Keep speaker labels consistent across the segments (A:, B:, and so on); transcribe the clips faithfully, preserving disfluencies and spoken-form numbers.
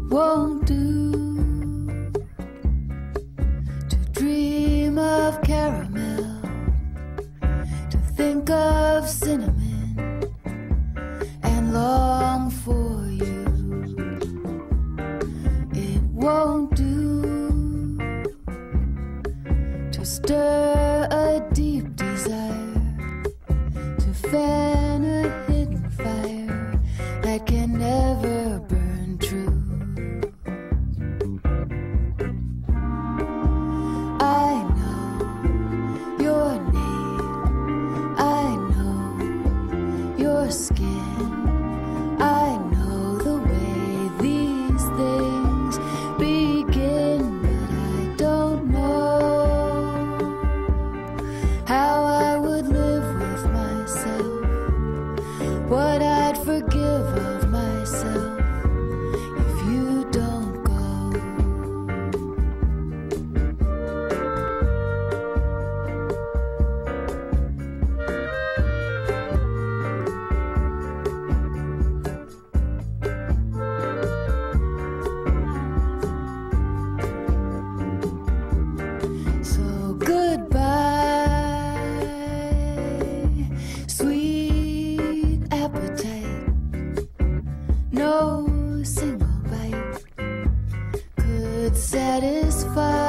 A: won't do to dream of caramel, to think of cinnamon and long for you. It won't do to stir a deep desire, to fan a hidden fire that can never burn true. I know your name, I know your skin, I know the way these things begin, but I don't know how I would live with myself, what I'd forgive of myself if you don't go. So goodbye, sweet appetite. No single bite could satisfy.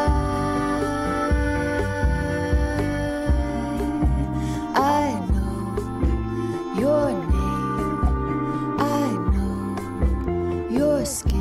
A: I know your name, I know your skin.